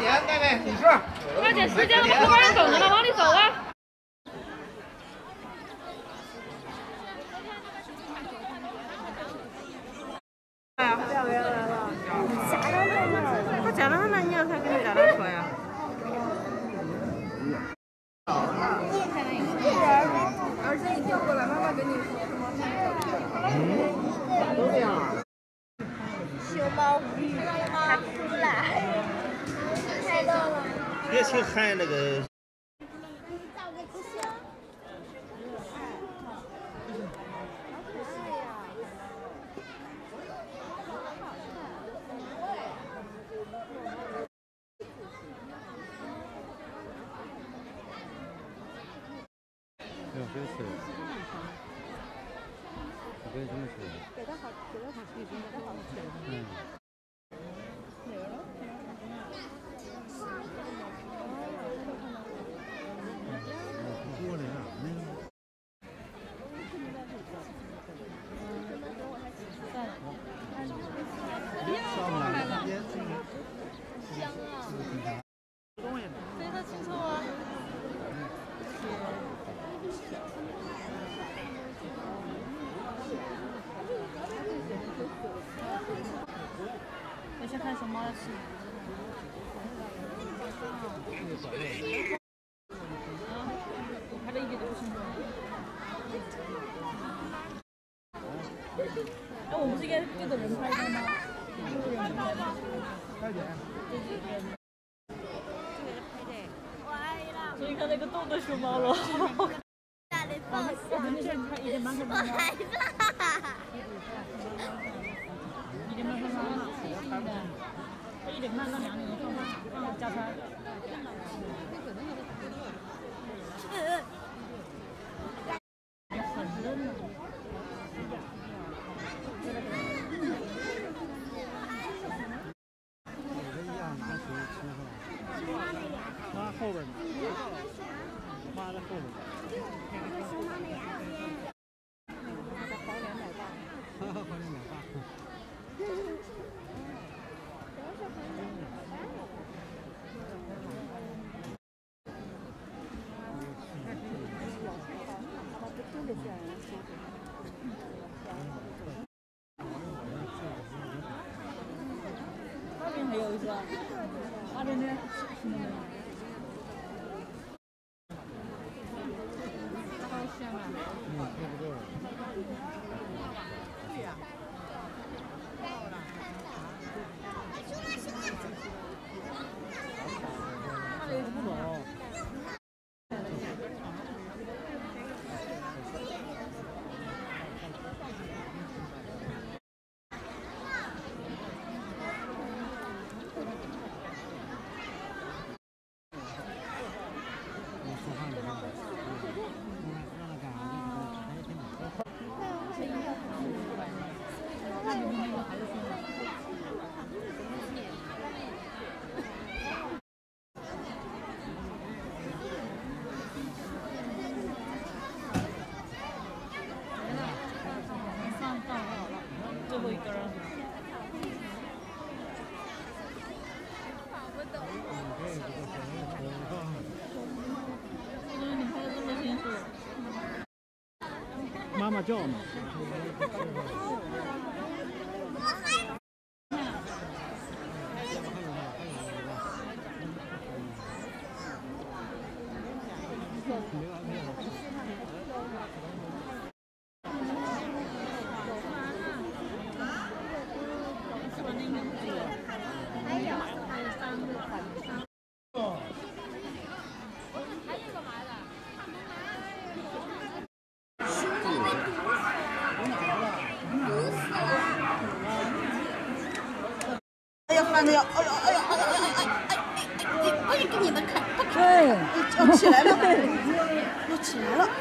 点，妹妹计数。 快点，时间了，不往里走呢吗？往里走啊！哎呀，表演来了！假的呢？他假的呢？你让他给你假的说呀？ 儿子，你调过来，妈妈跟你说什么？ 咋都这样啊？ 熊猫鱼，它出来，太逗了。 别去害那个。 不要吃，不可以这么吃。 给它好，给它好，给它好吃。 嗯。 香啊！非常清楚啊！我先看熊猫的视频。我拍的一点都不清楚。哎，我不是应该对着人拍的吗？ 快点。 所以看那个动的熊猫了。 大的放下， 我害怕。 一点半放上，他一点半到2点钟放加餐。很嫩呢。 妈后边呢，妈在后边。 熊猫的牙边。 花脸奶爸。 那边还有一个，那边呢？好香啊！ 差不多了。 对呀。那里不懂。最后一根儿。你拍的这么清楚。 妈妈叫嘛。 哎呀，翻的呀！哎呀，哎呀，哎呀，哎呀，哎呀，给你们看，对，要起来了，要起来了。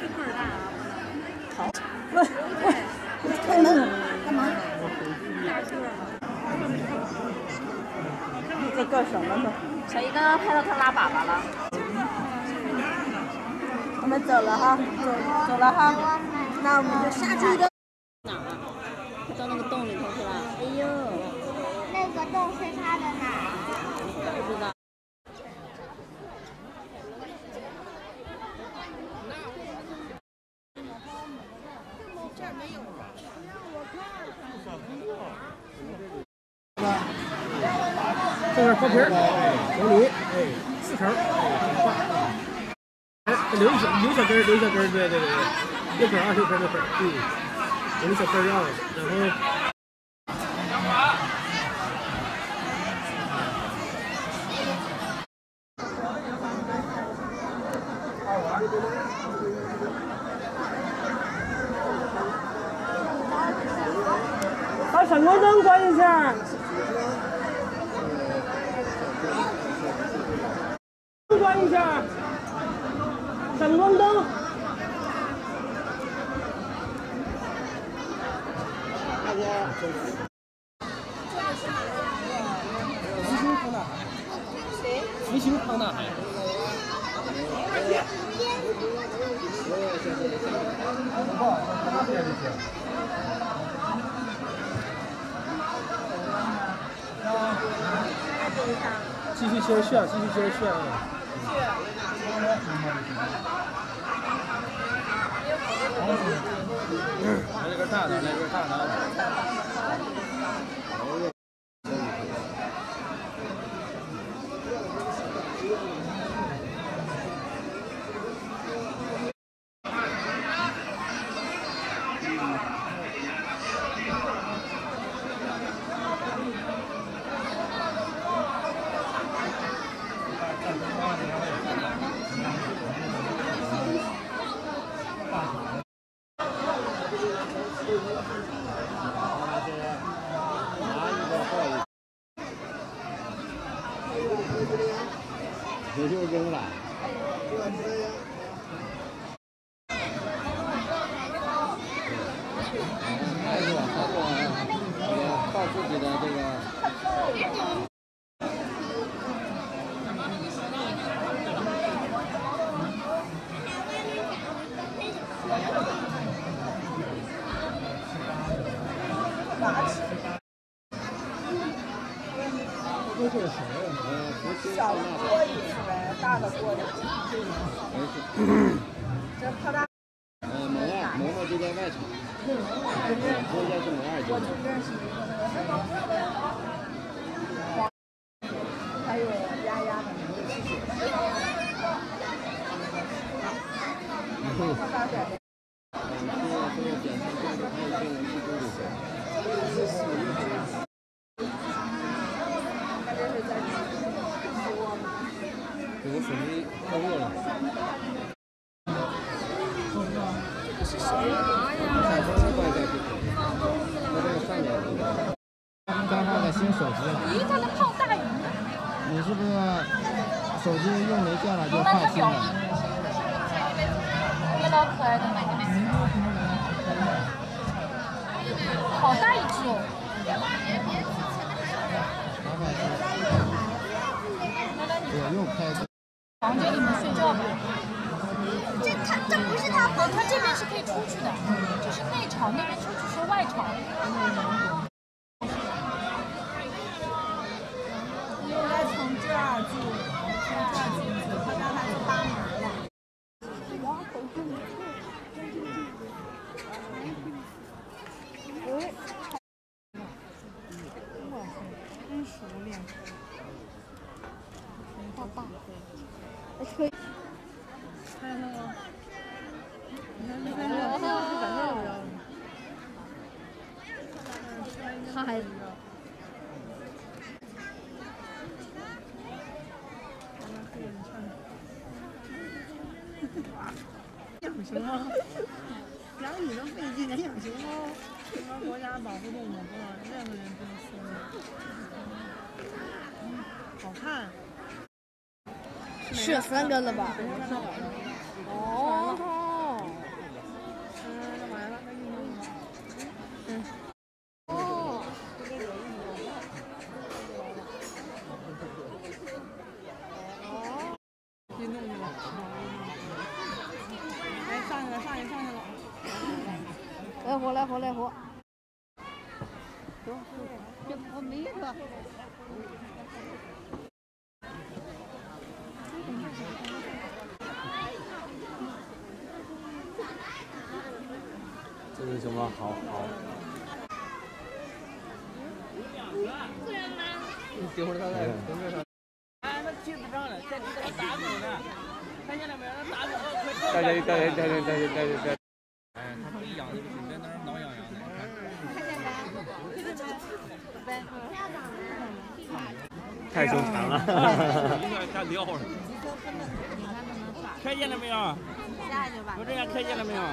好，喂，开门，干嘛？你在干什么呢？ 小姨刚刚拍到他拉粑粑了。 我们走了哈，走了哈，那我们就下去的。 哪儿啊？到那个洞里头去了。哎呦， 那个洞是他的哪？ 不知道。 点薄皮儿，往里，哎，4口，哎，留一小根，对，6口20口6口，有那小根要的，然后。 把闪光灯关一下。关一下。闪光灯。福星康大海。继续接着炫，继续接着炫啊！来这根大的，来这根大的。 也就扔了。还是靠自己的这个。 小的锅一出来，大的锅就这泡大。 萌萌就在外场，现在是萌2级。 我就认识一个还有丫丫的。 有个手机超过了。 这是谁呀？ 闪光怪在这里，在这个上面。刚换个新手机了。 咦，它能泡大鱼？ 你是不是手机用没电了就换新的？ 也老可爱的那个。好大一只哦！ 我又开的。 房间里面睡觉吧。这不是他房，他这边是可以出去的，这是内场，那边出去是外场。应该从这儿进，他刚才是扒门了。真熟练。好大。可以。看那个，你看那个是反正不要了。他还。养熊猫，养你都费劲，养熊猫，熊猫国家保护动物，不让任何人不能撕。好看。 是3个了吧？哦。 完了，那运动了。 哦。 运动去了。哎，上去了。 来活。我没个。 这只熊猫好。 不然吗？ 一会儿他在公屏上。 哎，那梯子上了，在这个大门呢，看见了没有？那大门快哎，它不一样，就是在那儿挠痒痒的。 太凶残了， 看撂了。看见了没有？我这样看见了没有？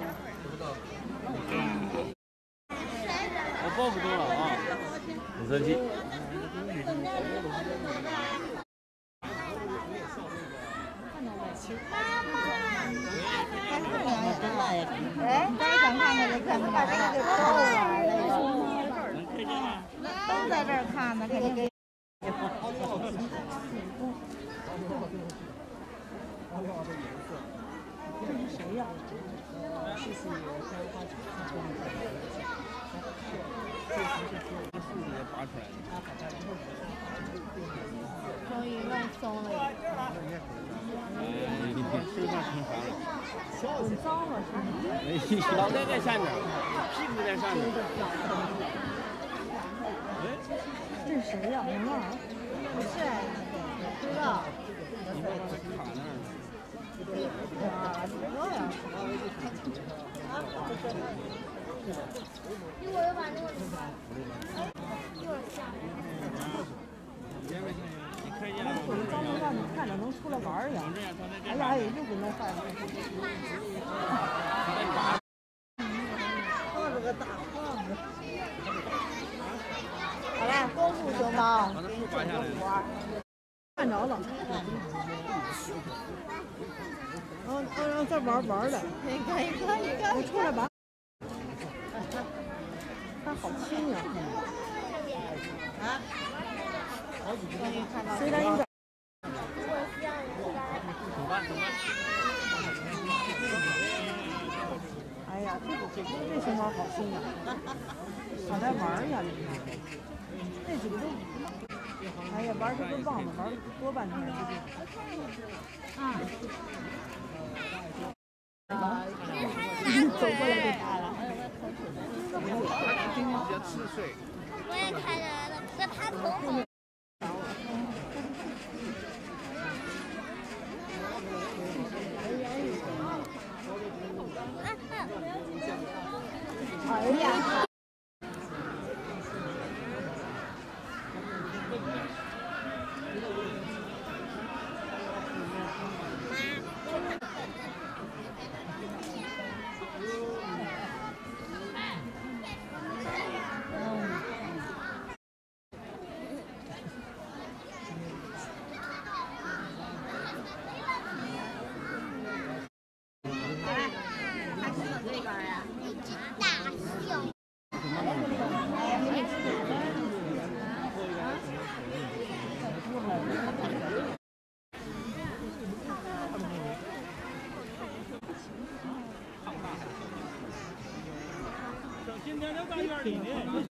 我抱不动了啊！ 很生气。 哎，再想看看就看不把这个给逗了，都在这儿看呢，肯定给。这是谁呀？ 终于弄松了。 身上挺长了， 很脏了是吗？ 脑袋在下面，屁股在上面。 这是谁呀？萌儿？不是，不知道。 你把它卡那儿了。 啊，什么呀？ 一会儿把那个，一会儿下。 你看见了吗？ 脏的让你看着能出来玩儿呀！哎呀，又给弄坏了。放了个大胖子。好嘞，功夫熊猫。 把那树拔下来。 看着了。让再玩的。你看，我出来玩。它好轻呀！啊？虽然有点。 走吧。 哎呀，这熊猫好心呀，好来玩呀！这几个都，哎呀，玩这都忘了，玩多半天。走过来就拍了。 今天比较吃水。 我也看见了，这他头。 哎呀！ 今天在大院里呢。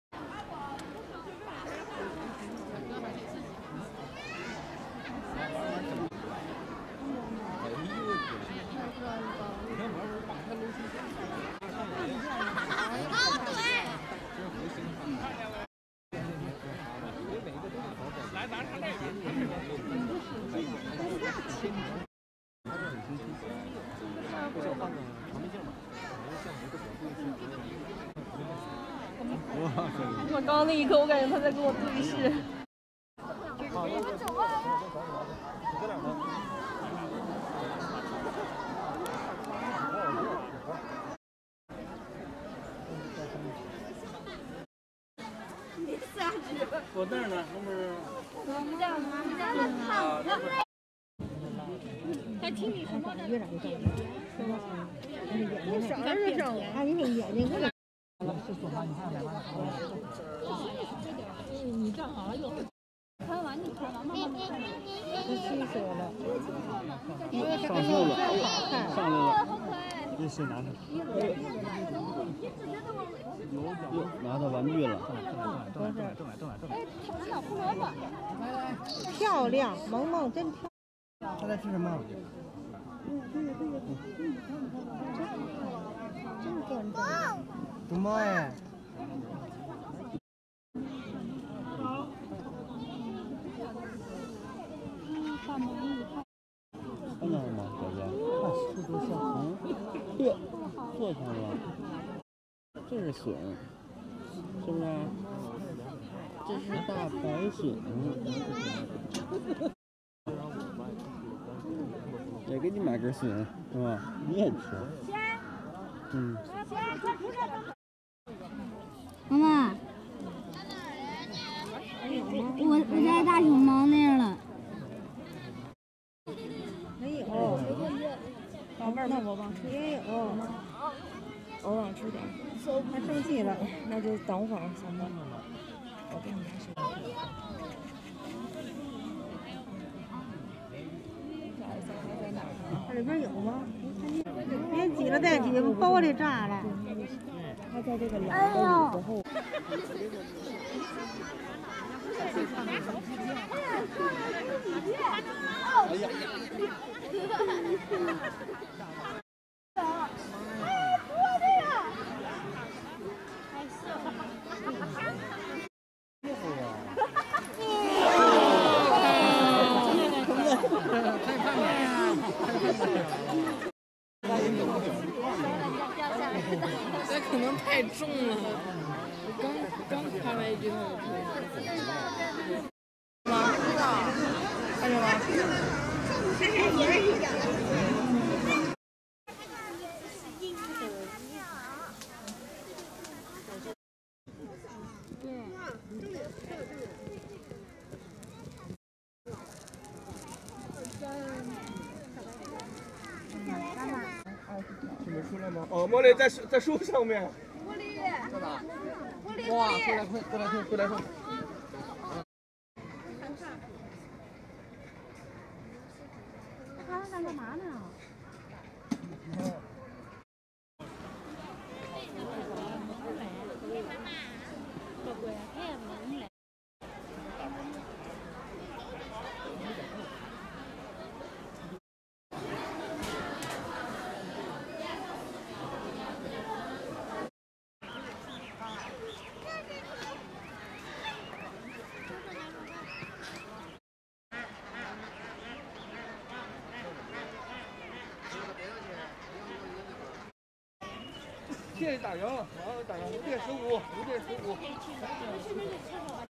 来，咱看这我刚那一刻，我感觉他在跟我对视。 坐那儿呢，那不是？ 还听你什么？越长越正，是吧？你啥时候上我？哎，你说眼睛看。你站好了又。看完你看完，妈妈没看。气死我了！ 上树了，上来了，这是拿着。又拿到玩具了。 漂亮，萌萌真漂亮。 他在吃什么？ 真端正。 熊猫哎。 坐下了。这是笋，是不是？这是大白笋。也给你买根笋，是吧？你也吃。嗯。 妈妈，我在大熊猫那儿了。 没有。宝贝儿，那我忘吃也有。我忘吃点。他生气了，那就等会儿，小妹。我给你拿水。这里边有吗？别挤了再挤，玻璃炸了。它在这个蓝的里头后。 哎呀！ 这可能太重了，刚看了一句他就可以。吗？看见吗？ 这没出来吗？哦，茉莉在树上面。 茉莉， 在哪？哇，过来快，过来快，过来快！ 他在干嘛呢？ 谢谢打赢，然后打赢5点15，5点15。